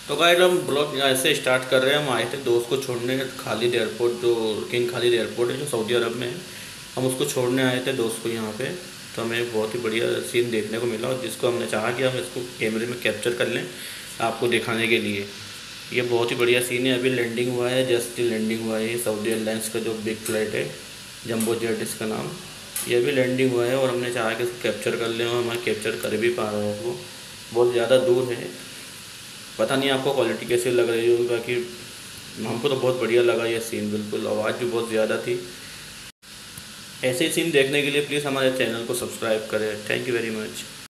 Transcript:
तो गाइस हम ब्लॉग ऐसे स्टार्ट कर रहे हैं। हम आए थे दोस्त को छोड़ने खालिद एयरपोर्ट, जो किंग खालिद एयरपोर्ट है जो सऊदी अरब में है। हम उसको छोड़ने आए थे दोस्त को यहाँ पे। तो हमें बहुत ही बढ़िया सीन देखने को मिला और जिसको हमने चाहा कि हम इसको कैमरे में कैप्चर कर लें आपको दिखाने के लिए। ये बहुत ही बढ़िया सीन है। अभी लैंडिंग हुआ है, जस्ट लैंडिंग हुआ है। ये सऊदी एयरलाइंस का जो बिग फ्लाइट है, जंबो जेट इसका नाम, ये भी लैंडिंग हुआ है और हमने चाहा कि इसको कैप्चर कर लें और मैं कैप्चर कर भी पा रहा हूँ उसको। बहुत ज़्यादा दूर है, पता नहीं आपको क्वालिटी कैसी लग रही होगी, बाकी हमको तो बहुत बढ़िया लगा ये सीन। बिल्कुल आवाज़ भी बहुत ज़्यादा थी। ऐसे ही सीन देखने के लिए प्लीज़ हमारे चैनल को सब्सक्राइब करें। Thank you very much.